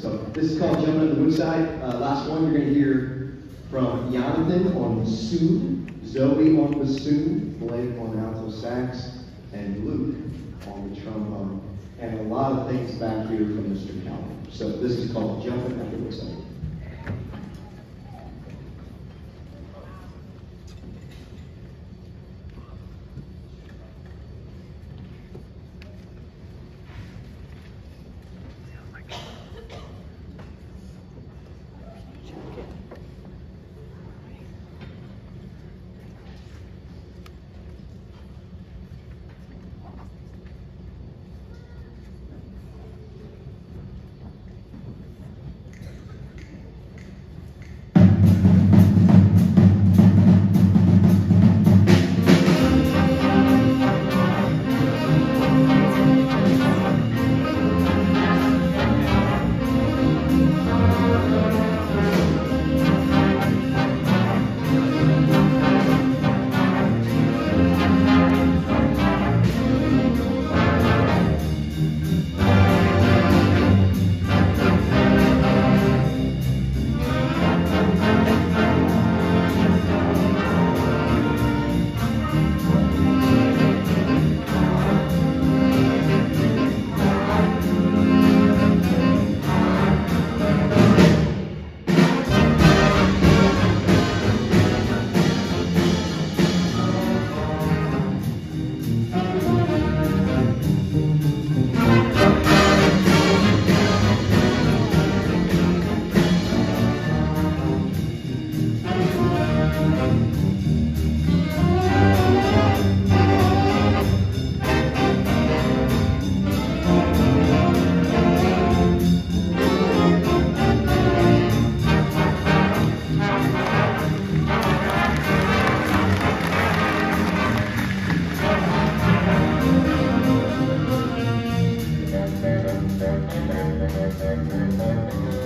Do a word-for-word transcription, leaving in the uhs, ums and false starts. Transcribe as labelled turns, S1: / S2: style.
S1: So this is called Jumping Up the Woodside. Uh, last one, you're going to hear from Jonathan on bassoon, Zoe on bassoon, Blake on alto sax, and Luke on the trombone. And a lot of things back here from Mister Calvin. So this is called Jumping Up the Woodside.
S2: Thank you.